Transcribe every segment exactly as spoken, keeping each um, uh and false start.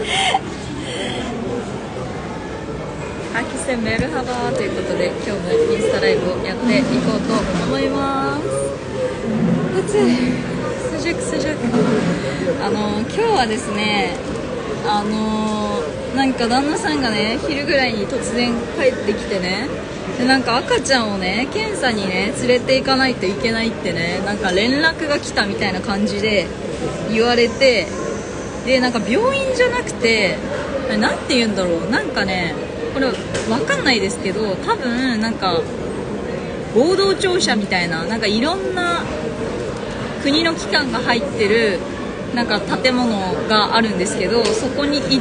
アキセメルハバーということで、今日もインスタライブをやっていこうと思います。暑い、スジャクスジャク。あの今日はですね、あのなんか旦那さんがね、昼ぐらいに突然帰ってきてね、でなんか赤ちゃんをね、検査にね連れて行かないといけないってね、なんか連絡が来たみたいな感じで言われて、でなんか病院じゃなくて、なんて言うんだろう、なんかね、これわかんないですけど、多分なんか合同庁舎みたいな、なんかいろんな国の機関が入ってるなんか建物があるんですけど、そこに行って、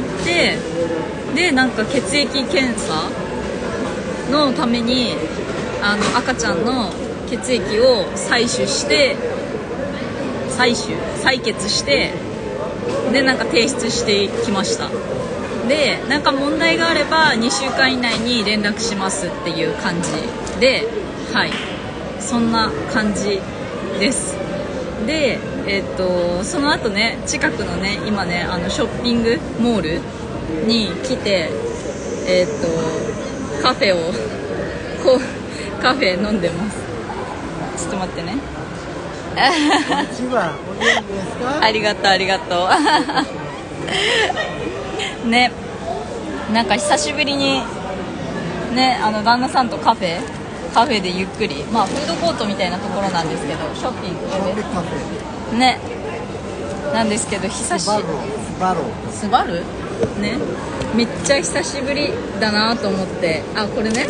でなんか血液検査のためにあの赤ちゃんの血液を採取して採取採血して、でなんか提出してきました。でなんか問題があればにしゅうかん以内に連絡しますっていう感じで、はい、そんな感じです。でえっとその後ね、近くのね、今ね、あのショッピングモールに来て、えっとカフェをこうカフェ飲んでます。ちょっと待ってね。 こんにちは。お元気ですか？ ありがとうありがとうね、なんか久しぶりにね、あの旦那さんとカフェカフェでゆっくり、まあフードコートみたいなところなんですけど、ショッピングでカフェね、なんですけど、久しスバルスバルスバルね、めっちゃ久しぶりだなと思って、あ、これね、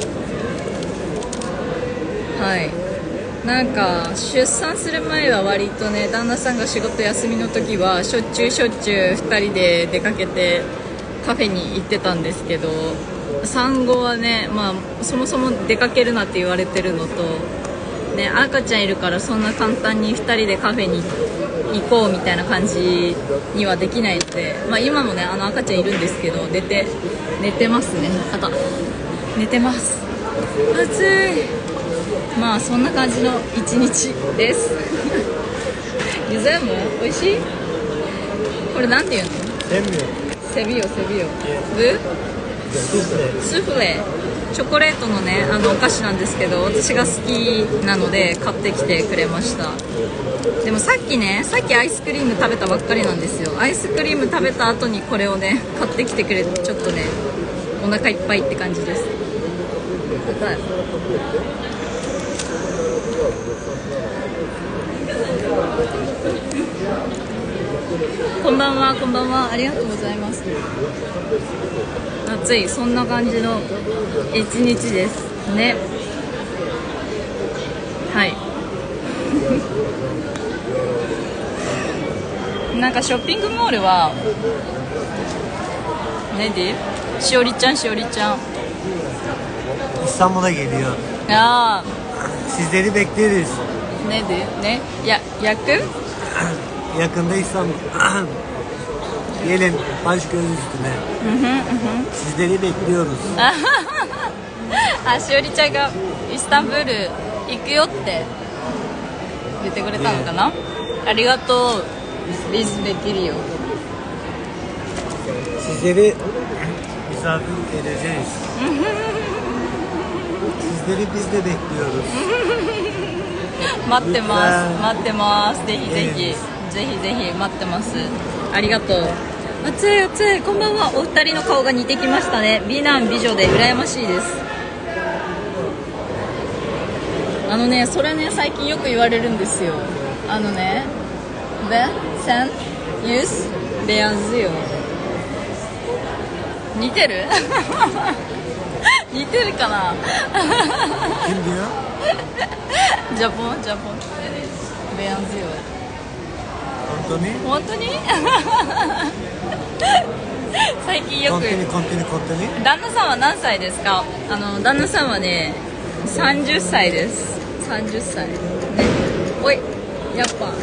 はい、なんか出産する前は割とね、旦那さんが仕事休みの時はしょっちゅうしょっちゅうふたりで出かけてカフェに行ってたんですけど、産後はね、まあそもそも出かけるなって言われてるのとね、赤ちゃんいるからそんな簡単にふたりでカフェに行こうみたいな感じにはできないので、まあ、今もね、あの赤ちゃんいるんですけど、寝て寝てますね。あと寝てます。暑い。まあそんな感じの一日ですリザム美味しい？これなんていうの？ セミセビオセビオブスフレ、チョコレートのね、あのお菓子なんですけど、私が好きなので買ってきてくれました。でもさっきね、さっきアイスクリーム食べたばっかりなんですよ。アイスクリーム食べた後にこれをね買ってきてくれて、ちょっとねお腹いっぱいって感じです。硬い。こんばんは、こんばんは、ありがとうございます。暑い、そんな感じの一日ですね。はいなんかショッピングモールはね、でしおりちゃんしおりちゃん İstanbul'a geliyor. Aa, Sizleri bekleriz. ne diyor? Ne? Ya, yakın? Yakında İstanbul. Gelin baş göz üstüne. Hı hı hı. Sizleri bekliyoruz. あ、しおりちゃんがイスタンブール行くよって言ってくれたのかな、ね、ありがとう。ビズできるよ。 Sizleri misafir edeceğiz. Sizleri biz de bekliyoruz. 待ってます、待ってます。ぜひぜひぜひぜひ待ってます。ありがとう。暑い暑い。こんばんは。お二人の顔が似てきましたね。美男美女で羨ましいです。あのね、それね、最近よく言われるんですよ。あのね、Ben sen yüz benziyor。似てる似てるかな Kim diyor? ジャポンジャポンbenziyor。 本当に？ 本当に最近よく。 本当に本当に本当に？ 旦那さんは何歳ですか？あの旦那さんはねさんじゅっさいです。さんじゅっさいね。おい、やっぱ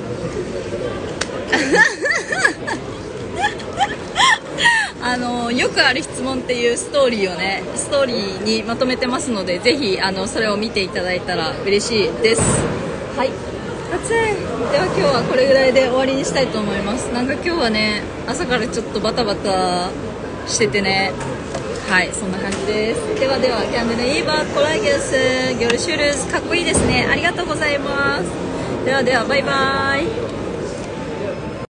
あのよくある質問っていうストーリーをね、ストーリーにまとめてますので、ぜひあのそれを見ていただいたら嬉しいです。はい、 暑い。では今日はこれぐらいで終わりにしたいと思います。なんか今日はね、朝からちょっとバタバタしててね、はい、そんな感じです。ではでは、キャンデルイーバーコラゲスギョルシュルズ、かっこいいですね。ありがとうございます。ではでは、バイバイ。